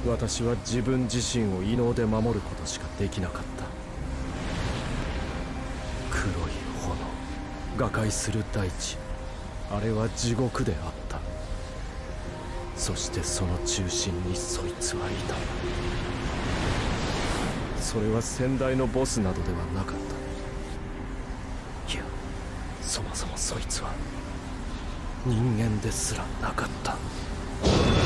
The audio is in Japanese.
私は自分自身を異能で守ることしかできなかった。黒い炎、瓦解する大地、あれは地獄であった。そしてその中心にそいつはいた。それは先代のボスなどではなかった。いや、そもそもそいつは人間ですらなかった。